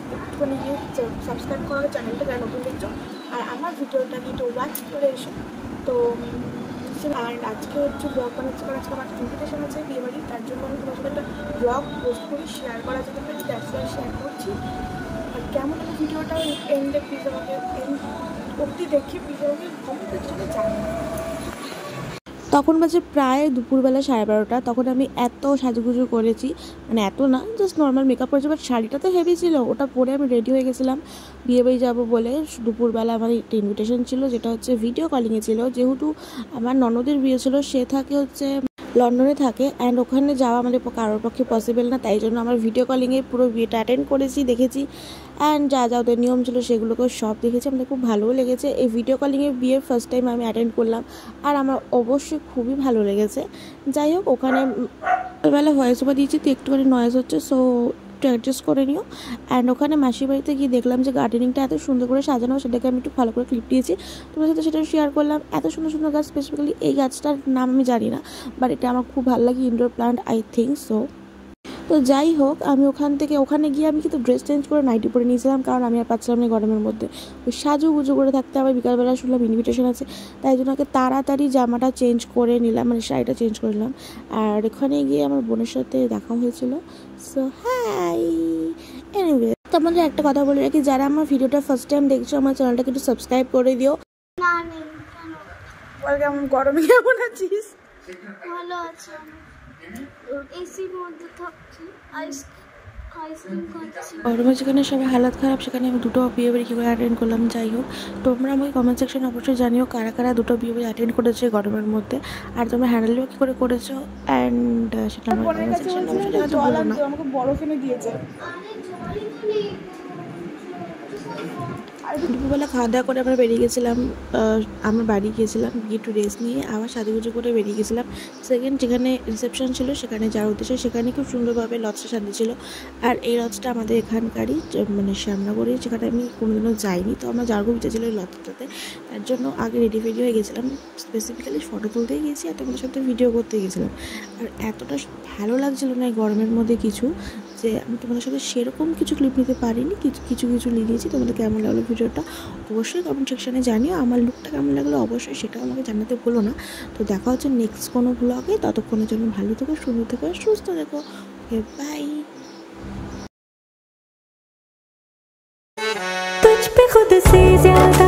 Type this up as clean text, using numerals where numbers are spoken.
একটুখানি গিয়ে সাবস্ক্রাইব করো চ্যানেলটা যারা নতুন দেখছো, আর আমার ভিডিওটাকে একটু ওয়াচ করে এসো। তো আর আজকে হচ্ছে ব্লগ বানাচ্ছি, কারণ আজকে আমার ইনভিটেশন আছে বিয়েবাড়ি, তার জন্য আমি তোমার সাথে একটা ব্লগ পোস্ট করি, শেয়ার করা যেতে পারে, দ্যাটস ওয়াই শেয়ার করছি। আর কেমন হলো ভিডিওটা এন্ডে প্লিজ আমাকে অবধি দেখি প্লিজ আমাকে কমেন্টের জন্য জানাবো। তখন বাজে প্রায় দুপুরবেলা 12:30, তখন আমি এত সাজুগুজু করেছি, মানে এত না, জাস্ট নর্মাল মেকআপ করেছি, বাট শাড়িটা তো হেভি ছিল, ওটা পরে আমি রেডি হয়ে গেছিলাম বিয়েবাড়ি যাবো বলে। দুপুরবেলা আমার একটা ইনভিটেশন ছিল, যেটা হচ্ছে ভিডিও কলিংয়ে ছিল, যেহেতু আমার ননদের বিয়ে ছিল, সে থাকে হচ্ছে লন্ডনে থাকে, অ্যান্ড ওখানে যাওয়া আমাদের কারোর পক্ষে পসিবল না, তাই জন্য আমার ভিডিও কলিংয়ে পুরো বিয়েটা অ্যাটেন্ড করেছি, দেখেছি, অ্যান্ড যা যা ওদের নিয়ম ছিল সেগুলোকেও সব দেখেছি। আমাদের খুব ভালোও লেগেছে। এই ভিডিও কলিংয়ে বিয়ের ফার্স্ট টাইম আমি অ্যাটেন্ড করলাম, আর আমার অবশ্যই খুবই ভালো লেগেছে। যাই হোক, ওখানে বেলা ভয়েস ওভার দিয়েছি, তো একটুখানি নয়েজ হচ্ছে, সো একটু অ্যাডজাস্ট করে নিও। অ্যান্ড ওখানে মাসির বাড়িতে গিয়ে দেখলাম যে গার্ডেনিংটা এত সুন্দর করে সাজানো, সেটাকে আমি একটু ভালো করে ক্লিপ দিয়েছি, তোমার সাথে সেটা শেয়ার করলাম। এত সুন্দর সুন্দর গাছ, স্পেসিফিক্যালি এই গাছটার নাম আমি জানি না, বাট এটা আমার খুব ভালো লাগে, indoor plant I think so. তো যাই হোক, আমি ওখানে গিয়ে আমি কিন্তু ড্রেস চেঞ্জ করে নাইটি পরে নিয়েছিলাম, কারণ আমি আর পাচ্ছিলাম না গরমের মধ্যে ওই সাজুগুজু করে থাকতে। আবার বিকালবেলা শুনলাম ইনভিটেশন আছে, তাই জন্য ওকে তাড়াতাড়ি জামাটা চেঞ্জ করে নিলাম, মানে শাড়িটা চেঞ্জ করে নিলাম। আর ওখানে গিয়ে আমার বোনের সাথে দেখা হয়েছিল, সো হাই। এনিওয়ে, তোমাদের একটা কথা বলে রাখি, যারা আমার ভিডিওটা ফার্স্ট টাইম দেখছো, আমার চ্যানেলটাকে একটু সাবস্ক্রাইব করে দিও। গরমে কেমন আছিস? ভালো আছে, এসির মধ্যে থাকছি, আইসক্রিম খাচ্ছি। গরমে যেখানে সবাই হালাত খারাপ, সেখানে আমি দুটো বিয়েবাড়ি কী করে অ্যাটেন্ড করলাম। যাই হোক, তোমরা আমাকে কমেন্ট সেকশনে অবশ্যই জানিও কারা কারা দুটো বিয়েবাড়ি অ্যাটেন্ড করেছে গরমের মধ্যে, আর তোমরা হ্যান্ডেলও কী করে করেছো, অ্যান্ড সেটা আমার কমেন্ট সেকশনে অবশ্যই জানাতে ভুলো না। আমাকে বরফ এনে দিয়েছে। দুপুরবেলা খাওয়া দাওয়া করে আমরা বেরিয়ে গেছিলাম, আমার বাড়ি গিয়েছিলাম, গিয়ে একটু রেস্ট নিয়ে আবার সাজুগুজু করে বেরিয়ে গেছিলাম সেকেন্ড যেখানে রিসেপশন ছিল, সেখানে যাওয়ার উদ্দেশ্যে। সেখানে খুব সুন্দরভাবে লজটা সাজিয়েছিল, আর এই লজটা আমাদের এখানকারই, মানে শ্যামনগরে, যেখানে আমি কোনোদিনও যাইনি, তো আমার যাওয়ার খুব ইচ্ছা ছিল এই লজটাতে, তার জন্য আগে রেডি হয়ে গেছিলাম, স্পেসিফিক্যালি ফটো তুলতেই গেছি আর তোমাদের সাথে ভিডিও করতে গেছিলাম। আর এতটা ভালো লাগছিলো না এই গরমের মধ্যে কিছু, যে আমি তোমাদের সাথে সেরকম কিছু ক্লিপ নিতে পারিনি, কিছু নিয়েছি। তোমাদের কেমন লাগলো ভিডিওটা অবশ্যই কমেন্ট সেকশানে জানিও, আমার লুকটা কেমন লাগলো অবশ্যই সেটাও আমাকে জানাতে ভুলো না। তো দেখা হচ্ছে নেক্সট কোনো ব্লগে, ততক্ষণের জন্য ভালো থেকো, সুন্দর থেকো, সুস্থ থেকো, বাই। तुझ पे खुद से ज्यादा